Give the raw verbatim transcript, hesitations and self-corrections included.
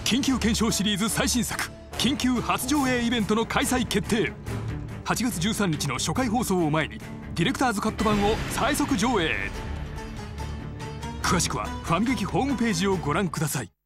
緊急検証シリーズ最新作緊急初上映イベントの開催決定。はちがつじゅうさんにちの初回放送を前にディレクターズカット版を最速上映。詳しくはファミ劇ホームページをご覧ください。